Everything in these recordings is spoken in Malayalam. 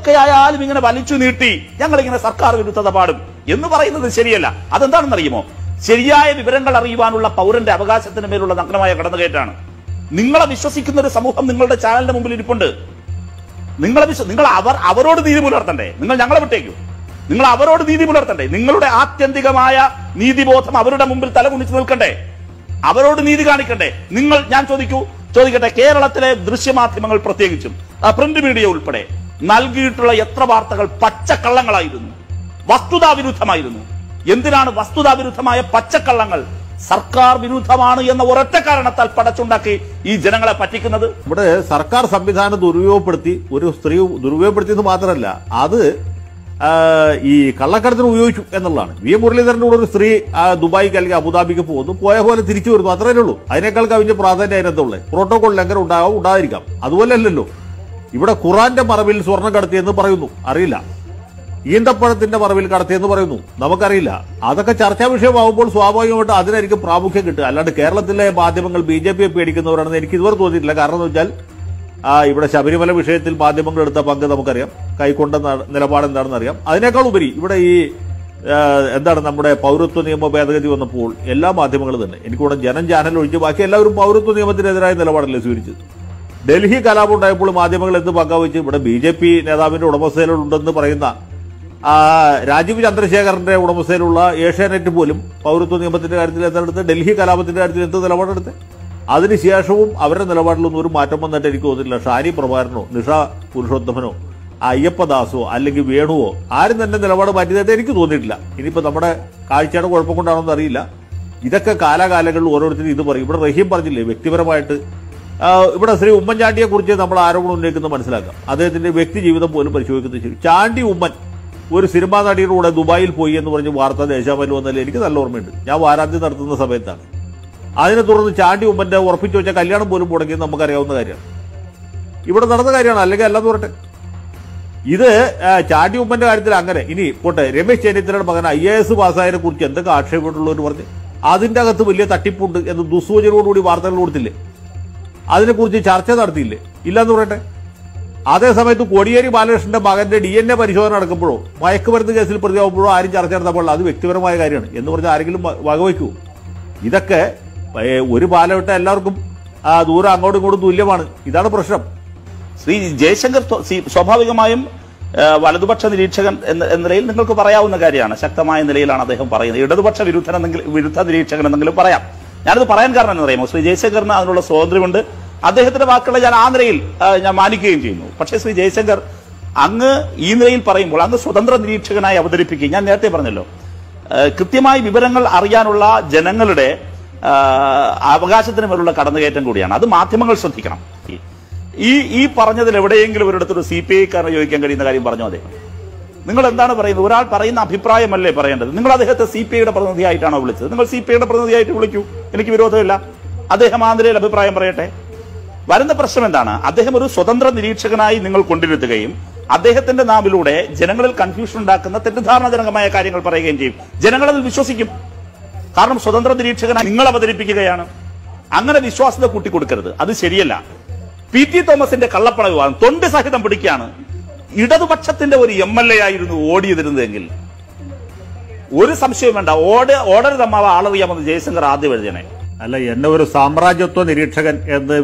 എന്തൊക്കെയായാലും ഇങ്ങനെ വലിച്ചു നീട്ടി ഞങ്ങളിങ്ങനെ സർക്കാർ വിരുദ്ധത പാടും എന്ന് പറയുന്നത് ശരിയല്ല. അതെന്താണെന്നറിയുമോ? ശരിയായ വിവരങ്ങൾ അറിയുവാനുള്ള പൗരന്റെ അവകാശത്തിന് മേലുള്ള നഗ്നമായ കടന്നുകയറ്റാണ്. നിങ്ങളെ വിശ്വസിക്കുന്ന ഒരു സമൂഹം നിങ്ങളുടെ ചാനലിന്റെ മുമ്പിൽ ഇരിപ്പുണ്ട്. നിങ്ങൾ അവരോട് നീതി പുലർത്തണ്ടേ? നിങ്ങൾ ഞങ്ങളെ വിട്ടേക്കൂ. നിങ്ങൾ അവരോട് നീതി പുലർത്തണ്ടേ? നിങ്ങളുടെ ആത്യന്തികമായ നീതിബോധം അവരുടെ മുമ്പിൽ തലകുനിച്ച് നിൽക്കണ്ടേ? അവരോട് നീതി കാണിക്കണ്ടേ? ഞാൻ ചോദിക്കട്ടെ, കേരളത്തിലെ ദൃശ്യമാധ്യമങ്ങൾ പ്രത്യേകിച്ചും പ്രിന്റ് മീഡിയ ഉൾപ്പെടെ നൽകിയിട്ടുള്ള എത്ര വാർത്തകൾ പച്ചക്കള്ളങ്ങളായിരുന്നു, വസ്തുതാവിരുദ്ധമായിരുന്നു? എന്തിനാണ് വസ്തുതാവിരുദ്ധമായ പച്ചക്കള്ളങ്ങൾ സർക്കാർ വിരുദ്ധമാണ് എന്ന ഒരൊറ്റ കാരണത്താൽ പടച്ചുണ്ടാക്കി ഈ ജനങ്ങളെ പറ്റിക്കുന്നത്? ഇവിടെ സർക്കാർ സംവിധാനം ദുരുപയോഗപ്പെടുത്തി, ഒരു സ്ത്രീ ദുരുപയോഗപ്പെടുത്തിയെന്ന് മാത്രമല്ല, അത് ഈ കള്ളക്കടത്തിന് ഉപയോഗിച്ചു എന്നുള്ളതാണ്. വി മുരളീധരന്റെ കൂടെ ഒരു സ്ത്രീ ദുബായിക്ക് അല്ലെങ്കിൽ അബുദാബിക്ക് പോകുന്നു, പോയ പോലെ തിരിച്ചു വരുന്നു, അത്രേ ഉള്ളൂ. അതിനേക്കാൾ കവിഞ്ഞ പ്രാധാന്യം അതിനകത്തുള്ളത്. പ്രോട്ടോകോൾ ലംഘനം ഉണ്ടായിരിക്കാം. അതുപോലെ അല്ലല്ലോ ഇവിടെ ഖുറാന്റെ മറവിൽ സ്വർണ്ണം കടത്തിയെന്ന് പറയുന്നു, അറിയില്ല. ഈന്തപ്പഴത്തിന്റെ മറവിൽ കടത്തിയെന്ന് പറയുന്നു, നമുക്കറിയില്ല. അതൊക്കെ ചർച്ചാ വിഷയമാകുമ്പോൾ സ്വാഭാവികമായിട്ട് അതിനായിരിക്കും പ്രാമുഖ്യം കിട്ടുക. അല്ലാണ്ട് കേരളത്തിലെ മാധ്യമങ്ങൾ ബി.ജെ.പിയെ പേടിക്കുന്നവരാണെന്ന് എനിക്ക് ഇതുവരെ തോന്നിയിട്ടില്ല. കാരണം എന്ന് വെച്ചാൽ ഇവിടെ ശബരിമല വിഷയത്തിൽ മാധ്യമങ്ങൾ എടുത്ത പങ്ക് നമുക്കറിയാം, കൈക്കൊണ്ട നിലപാട് എന്താണെന്ന് അറിയാം. അതിനേക്കാൾ ഉപരി ഇവിടെ ഈ നമ്മുടെ പൗരത്വ നിയമ ഭേദഗതി വന്നപ്പോൾ എല്ലാ മാധ്യമങ്ങളും തന്നെ, എനിക്കൂടെ ജനം ചാനൽ ഒഴിച്ച് ബാക്കി എല്ലാവരും പൗരത്വ നിയമത്തിനെതിരായ നിലപാടല്ലേ സ്വീകരിച്ചത്. ഡൽഹി കലാപം ഉണ്ടായപ്പോൾ മാധ്യമങ്ങൾ എന്ത് പങ്കാവെച്ച് ഇവിടെ ബി.ജെ.പി നേതാവിന്റെ ഉടമസ്ഥയിലുണ്ടെന്ന് പറയുന്ന രാജീവ് ചന്ദ്രശേഖറിന്റെ ഉടമസ്ഥയിലുള്ള ഏഷ്യാനെറ്റ് പോലും പൗരത്വ നിയമത്തിന്റെ കാര്യത്തിൽ എന്തെടുത്ത്, ഡൽഹി കലാപത്തിന്റെ കാര്യത്തിൽ എന്ത് നിലപാടെടുത്ത്? അതിനുശേഷവും അവരുടെ നിലപാടിലൊന്നും ഒരു മാറ്റം വന്നിട്ട് എനിക്ക് തോന്നുന്നില്ല. ഷാനി പ്രഭാകരനോ നിഷ പുരുഷോത്തമനോ അയ്യപ്പദാസോ അല്ലെങ്കിൽ വേണുവോ ആരും തന്നെ നിലപാട് മാറ്റിയതായിട്ട് എനിക്ക് തോന്നിയിട്ടില്ല. ഇനിയിപ്പോ നമ്മുടെ കാഴ്ചയുടെ കുഴപ്പം കൊണ്ടാണെന്ന് അറിയില്ല. ഇതൊക്കെ കാലാകാലങ്ങളിൽ ഓരോരുത്തരും ഇത് പറയും. ഇവിടെ റഹീം പറഞ്ഞില്ലേ, വ്യക്തിപരമായിട്ട് ഇവിടെ ശ്രീ ഉമ്മൻചാണ്ടിയെ കുറിച്ച് നമ്മൾ ആരോപണം ഉന്നയിക്കുന്നത് മനസ്സിലാക്കാം. അദ്ദേഹത്തിന്റെ വ്യക്തി ജീവിതം പോലും പരിശോധിക്കുന്നത് ശരി. ചാണ്ടി ഉമ്മൻ ഒരു സിനിമാ നടിയുടെ കൂടെ ദുബായിൽ പോയി എന്ന് പറഞ്ഞ് വാർത്ത ദേശാമയിൽ വന്നാലും എനിക്ക് നല്ല ഓർമ്മയുണ്ട്. ഞാൻ വാരാന്ത്യം നടത്തുന്ന സമയത്താണ്. അതിനെ തുടർന്ന് ചാണ്ടി ഉമ്മന്റെ ഉറപ്പിച്ചു വെച്ച കല്യാണം പോലും മുടങ്ങിയത് നമുക്കറിയാവുന്ന കാര്യമാണ്. ഇവിടെ നടന്ന കാര്യമാണ്, അല്ലെങ്കിൽ അല്ലാന്ന് പറയട്ടെ. ഇത് ചാണ്ടി ഉമ്മന്റെ കാര്യത്തിൽ അങ്ങനെ. ഇനി പോട്ടെ, രമേശ് ചെന്നിത്തലയുടെ മകൻ IAS പാസ്സായതിനെ കുറിച്ച് എന്തൊക്കെ ആക്ഷേപമുള്ളവർ പറഞ്ഞ് അതിന്റെ അകത്ത് വലിയ തട്ടിപ്പുണ്ട് എന്ന് ദുസ്സൂചനയോടുകൂടി വാർത്തകൾ കൊടുത്തില്ലേ? അതിനെക്കുറിച്ച് ചർച്ച നടത്തിയില്ലേ? ഇല്ലാന്ന് പറയട്ടെ. അതേസമയത്ത് കോടിയേരി ബാലകൃഷ്ണന്റെ മകന്റെ DNA പരിശോധന നടക്കുമ്പോഴോ മയക്കുമരുന്ന് കേസിൽ പ്രതിയാവുമ്പോഴോ ആരും ചർച്ച നടത്തപ്പോൾ അത് വ്യക്തിപരമായ കാര്യമാണ് എന്ന് പറഞ്ഞാൽ ആരെങ്കിലും വകവയ്ക്കൂ? ഇതൊക്കെ ഒരു പാലമിട്ട എല്ലാവർക്കും ദൂരം അങ്ങോട്ടും ഇങ്ങോട്ടും തുല്യമാണ്. ഇതാണ് പ്രശ്നം. ശ്രീ ജയശങ്കർ സ്വാഭാവികമായും വലതുപക്ഷ നിരീക്ഷകൻ എന്ന നിലയിൽ നിങ്ങൾക്ക് പറയാവുന്ന കാര്യമാണ്. ശക്തമായ നിലയിലാണ് അദ്ദേഹം പറയുന്നത്. ഇടതുപക്ഷ വിരുദ്ധ നിരീക്ഷകൻ എന്നെങ്കിലും പറയാം. ഞാനത് പറയാൻ കാരണം എന്ന് പറയുമോ, ശ്രീ ജയശങ്കറിന് അതിനുള്ള സ്വാതന്ത്ര്യമുണ്ട്. അദ്ദേഹത്തിന്റെ വാക്കുകളെ ഞാൻ ആ നിലയിൽ ഞാൻ മാനിക്കുകയും ചെയ്യുന്നു. പക്ഷേ ശ്രീ ജയശങ്കർ അങ്ങ് ഈ നിലയിൽ പറയുമ്പോൾ അങ്ങ് സ്വതന്ത്ര നിരീക്ഷകനായി അവതരിപ്പിക്കുകയും, ഞാൻ നേരത്തെ പറഞ്ഞല്ലോ, കൃത്യമായി വിവരങ്ങൾ അറിയാനുള്ള ജനങ്ങളുടെ അവകാശത്തിന് മേലുള്ള കടന്നുകയറ്റം കൂടിയാണ്. അത് മാധ്യമങ്ങൾ ശ്രദ്ധിക്കണം. ഈ പറഞ്ഞതിൽ എവിടെയെങ്കിലും ഒരിടത്തൊരു CPI-ക്കാരനെ ചോദിക്കാൻ കഴിയുന്ന കാര്യം പറഞ്ഞോ അദ്ദേഹം? നിങ്ങൾ എന്താണ് പറയുന്നത്? ഒരാൾ പറയുന്ന അഭിപ്രായമല്ലേ പറയേണ്ടത്? നിങ്ങൾ അദ്ദേഹത്തെ CPI-യുടെ പ്രതിനിധിയായിട്ടാണോ വിളിച്ചത്? നിങ്ങൾ CPI-യുടെ പ്രതിനിധിയായിട്ട് വിളിക്കൂ, എനിക്ക് വിരോധമില്ല. അദ്ദേഹം ആ നിലയിൽ അഭിപ്രായം പറയട്ടെ. വരുന്ന പ്രശ്നം എന്താണ്? അദ്ദേഹം ഒരു സ്വതന്ത്ര നിരീക്ഷകനായി നിങ്ങൾ കൊണ്ടിരുത്തുകയും അദ്ദേഹത്തിന്റെ നാവിലൂടെ ജനങ്ങളിൽ കൺഫ്യൂഷൻ ഉണ്ടാക്കുന്ന തെറ്റിദ്ധാരണജനകമായ കാര്യങ്ങൾ പറയുകയും ചെയ്യും. ജനങ്ങളതിൽ വിശ്വസിക്കും. കാരണം സ്വതന്ത്ര നിരീക്ഷകനായി നിങ്ങൾ അവതരിപ്പിക്കുകയാണ്. അങ്ങനെ വിശ്വാസ്യത കൂട്ടിക്കൊടുക്കരുത്, അത് ശരിയല്ല. PT തോമസിന്റെ കള്ളപ്പണ വിവാദം തൊണ്ട് സഹിതം പിടിക്കുകയാണ്. ഇടതുപക്ഷത്തിന്റെ ഒരു MLA ആയിരുന്നു ഓടിയതിരുന്നതെങ്കിൽ ഒരു സംശയം വേണ്ട, ഓടരുതമ്മാവ ആളറിയാമെന്ന് ജയശങ്കർ ആദ്യം എഴുതിയനെ. അല്ല, എന്നെ ഒരു സാമ്രാജ്യത്വ നിരീക്ഷകൻ എന്ന്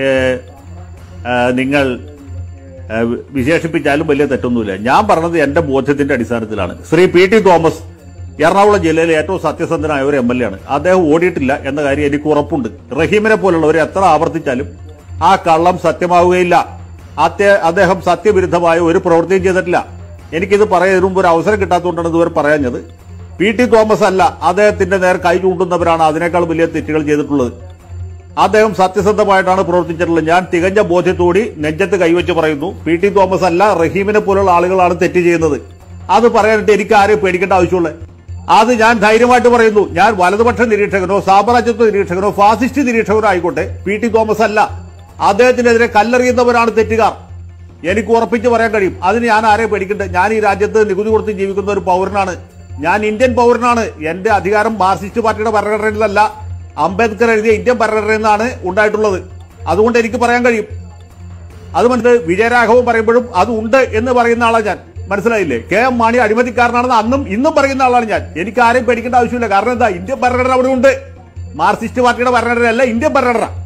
നിങ്ങൾ വിശേഷിപ്പിച്ചാലും വലിയ തെറ്റൊന്നുമില്ല. ഞാൻ പറഞ്ഞത് എന്റെ ബോധ്യത്തിന്റെ അടിസ്ഥാനത്തിലാണ്. ശ്രീ PT തോമസ് എറണാകുളം ജില്ലയിലെ ഏറ്റവും സത്യസന്ധനായ ഒരു MLA ആണ്. അദ്ദേഹം ഓടിയിട്ടില്ല എന്ന കാര്യം എനിക്ക് ഉറപ്പുണ്ട്. റഹീമിനെ പോലുള്ളവർ എത്ര ആവർത്തിച്ചാലും ആ കള്ളം സത്യമാവുകയില്ല. അദ്ദേഹം സത്യവിരുദ്ധമായ ഒരു പ്രവൃത്തിയും ചെയ്തിട്ടില്ല. എനിക്കിത് പറയാൻ മുമ്പ് ഒരു അവസരം കിട്ടാത്തതുകൊണ്ടാണ് ഇതുവരെ പറയാഞ്ഞത്. PT തോമസ് അല്ല, അദ്ദേഹത്തിന്റെ നേർ കൈ ചൂണ്ടുന്നവരാണ് അതിനേക്കാൾ വലിയ തെറ്റുകൾ ചെയ്തിട്ടുള്ളത്. അദ്ദേഹം സത്യസന്ധമായിട്ടാണ് പ്രവർത്തിച്ചിട്ടുള്ളത്. ഞാൻ തികഞ്ഞ ബോധ്യത്തോടി നെഞ്ചത്ത് കൈവച്ച് പറയുന്നു, PT തോമസ് അല്ല, റഹീമിനെ പോലുള്ള ആളുകളാണ് തെറ്റ് ചെയ്യുന്നത്. അത് പറയാനായിട്ട് എനിക്ക് ആരെയും പേടിക്കേണ്ട ആവശ്യമുള്ളത്? അത് ഞാൻ ധൈര്യമായിട്ട് പറയുന്നു. ഞാൻ വലതുപക്ഷ നിരീക്ഷകനോ സാമ്രാജ്യത്വ നിരീക്ഷകനോ ഫാസിസ്റ്റ് നിരീക്ഷകനോ ആയിക്കോട്ടെ, PT തോമസ് അല്ല. അദ്ദേഹത്തിനെതിരെ കല്ലെറിയുന്നവരാണ് തെറ്റുകാർ. എനിക്ക് ഉറപ്പിച്ച് പറയാൻ കഴിയും. അതിന് ഞാൻ ആരെയും പേടിക്കട്ടെ? ഞാൻ ഈ രാജ്യത്ത് നികുതി കൊടുത്ത് ജീവിക്കുന്ന ഒരു പൗരനാണ്. ഞാൻ ഇന്ത്യൻ പൗരനാണ്. എന്റെ അധികാരം മാർക്സിസ്റ്റ് പാർട്ടിയുടെ ഭരണഘടനയിലല്ല, അംബേദ്കർ എഴുതിയ ഇന്ത്യൻ ഭരണഘടനയിൽ നിന്നാണ് ഉണ്ടായിട്ടുള്ളത്. അതുകൊണ്ട് എനിക്ക് പറയാൻ കഴിയും. അത് വിജയരാഘവൻ പറയുമ്പോഴും അത് ഉണ്ട് എന്ന് പറയുന്ന ആളാണ് ഞാൻ. മനസ്സിലായില്ലേ? KM മാണി അഴിമതിക്കാരനാണെന്ന് അന്നും ഇന്നും പറയുന്ന ആളാണ് ഞാൻ. എനിക്ക് ആരെയും പേടിക്കേണ്ട ആവശ്യമില്ല. കാരണം എന്താ, ഇന്ത്യൻ ഭരണഘടന അവിടെ ഉണ്ട്. മാർക്സിസ്റ്റ് പാർട്ടിയുടെ ഭരണഘടനയല്ല, ഇന്ത്യൻ ഭരണഘടന.